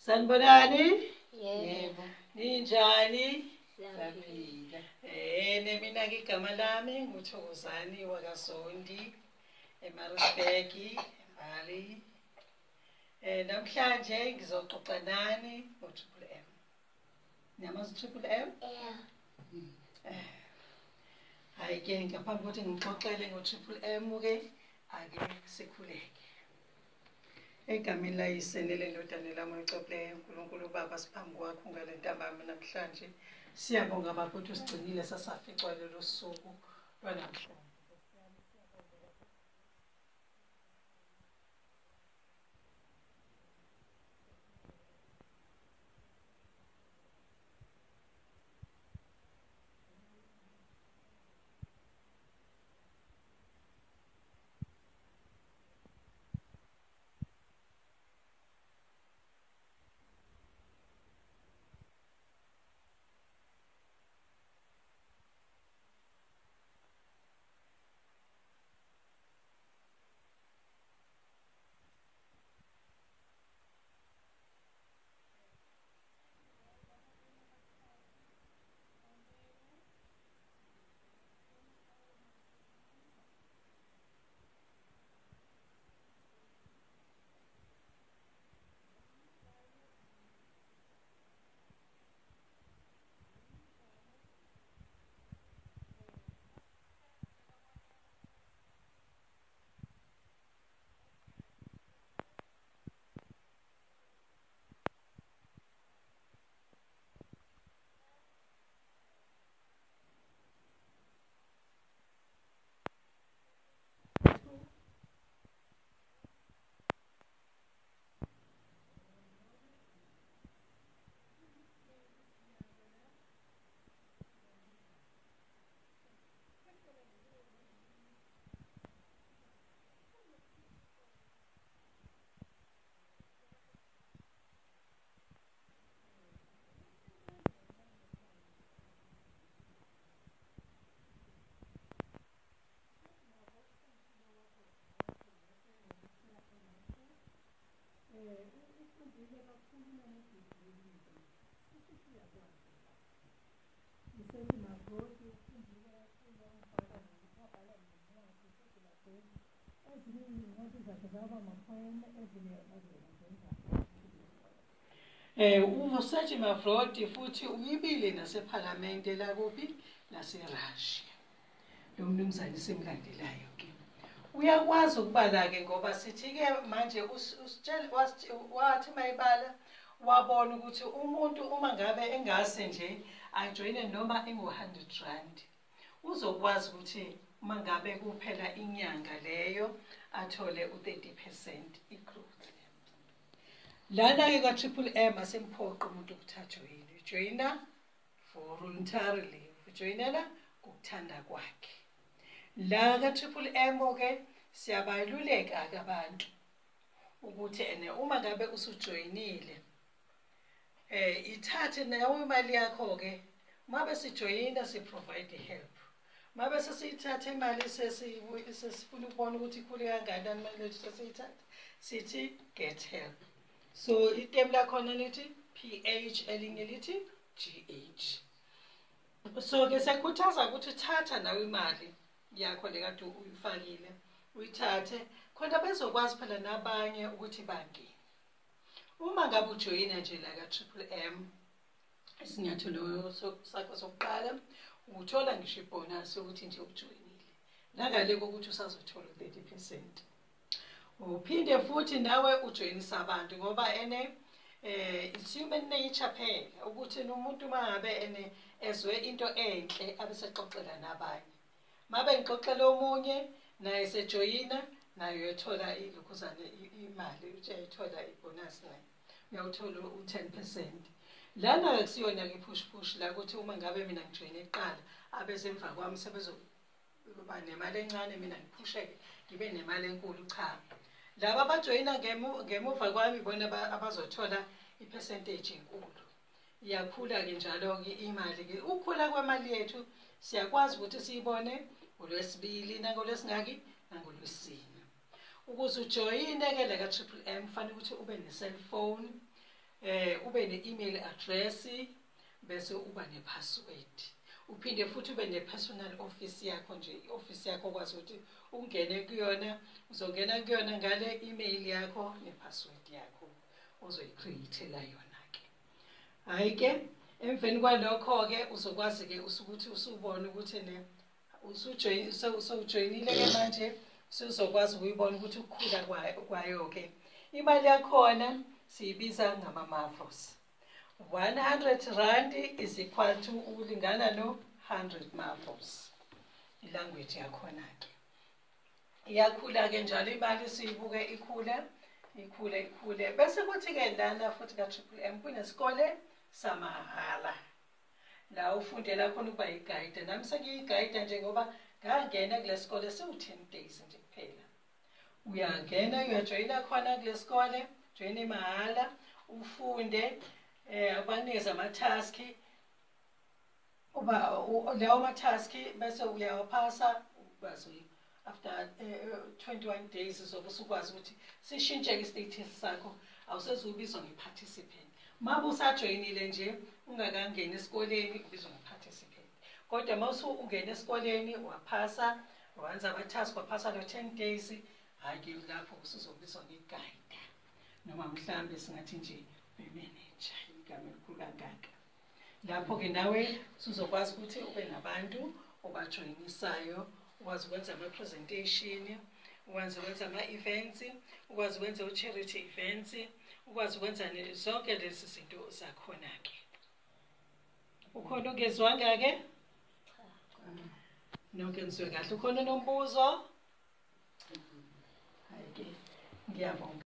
Sanibonani? Yebo. Ninjani? Siyaphila. Mina ke igama lami nguThokozani wakaZondi eMaritzburg, eMbali. Namhlanje ngizoxoxa nani ngo-Triple M. Niyamazi Triple M? Yeah. Hayi ke ngaphambi kokuthi ngixoxele ngo-Triple M ke ake sikhuleke. Egameni layisenele ndodana lami oyixoxileyo uNkulunkulu Baba siphambi kwakho ngale ntambama namhlanje. Siyabonga baba ukuthi usigcinile sasaficwa lelo suku lwanamhlanje. USathi Mavroti futhi uyibile nasephalamende lakuphi naseRussia. Lo mnumzane simlandelayo ke. Uyakwazi ukubala ke ngoba sithi ke manje wathi mayibala wabona ukuthi umuntu uma ngabe engase nje ajoyine noma engu-100 rand uzokwazi ukuthi uma ngabe kuphela inyanga leyo athole u-30% i-growth. Lana ke ka-Triple M asemphoqa umuntu ukuthi ajoyine. Joyina voluntarily, ujoyinela ngokuthanda kwakhe. La ka-Triple M ke siyabayiluleka ke abantu ukuthi uma ngabe usujoyinile ithathe nawe imali yakho ke mabe sijoyina si-provide help. Mabe sesiyithatha imali sesifuna ukubona ukuthi ikhule kangakanani imali lethu sesiyithatha sithi get help. So item lakhona lithi PH elinye lithi GH. So ke siyakhuthaza ukuthi thatha nawe imali yakho lekade uyifakile uyithathe khona bezokwazi phela nabanye ukuthi bangene. Uma ngabe ujoyina nje la ka-Triple M isinyathelo sakho sokuqala uthola ngisho ibonus ukuthi nje ujoyinile nangale kokuthi usazothola u-30%. Uphinde futhi nawe ujoyinisa abantu ngoba it's human nature phela ukuthi umuntu uma ngabe ezwe into enhle abesexoxela nabanye. Mabe ngixoxela omunye naye sejoyina naye uyothola ilokhuzane imali uyayithola ibonus naye uyawuthola u-10%. Lana akusiyona ke push la ukuthi uma ngabe mina ngijoyine eqala abesemva kwami sebezoba nemali encane mina ngiphusheke ngibe nemali enkulu cha. Laba abajoyina ngemuva kwami bona abazothola i-percentage enkulu. Iyakhula ke njalo ke imali ke ukukhula kwemali yethu siyakwazi ukuthi siyibone ngoLwesibili nangolwesingaki nangolwesine. Ukuze ujoyine ke la ka-Triple M kufanele ukuthi ube ne-cellphone ube ne-email address bese uba ne-password. Uphinde futhi ube ne-personal office yakho nje, i-office yakho okwazi ukuthi ungene kuyona, uzongena kuyona ngale email yakho ne-password yakho ozoyi-create-ela yona-ke. Hhayi-ke, emveni kwalokho-ke uzokwazi-ke ukuthi usubone ukuthi usewujoyinile-ke manje, usuzokwazi ukuyibona ukuthi ukukhula kwayo-ke. Imali yakhona siyibiza ngama-marvels. 100 rand is equal to ulingana no-100 marvels. Ilanguage yakhona-ke. Iyakhula-ke njalo imali siyibuke ikhule. Bese kuthi-ke lana futhi ka-Triple M kunesikole samahhala. La ufundela khona ukuba yigayida. Nami sengiyigayida nje ngoba ngangena kule sikole siwu-10 days nje kuphela. Uyangena uyajoyina khona kule sikole, joyine mahhala, ufunde, abanikeza ama-task. Lawo ma-task bese uyawaphasa, ukwazi after 21 days uzobe usukwazi ukuthi sishintshe i-status sakho, awusezubizwa nge-participant. Uma usajoyinile nje ungakangeni esikoleni ubizwa nge-participant. Kodwa uma ungena esikoleni waphasa, wenza ama-task, waphasa lo 10 days, hhayi-ke lapho usuzobizwa ngegayida. Noma mhlambe singathi nje be-manager, igama elikhulu kangaka. Lapho-ke nawe usuzokwazi ukuthi ube nabantu obajoyinisayo, ukwazi ukwenza ama-presentation, ukwazi ukwenza ama-events, ukwazi ukwenza o-charity events, ukwazi ukwenza zonke lezi zinto zakhona-ke. Ukhona ungezwanga-ke? Nonke nizwe kahle. Ukhona nombuzo? Hhayi-ke, ngiyabonga.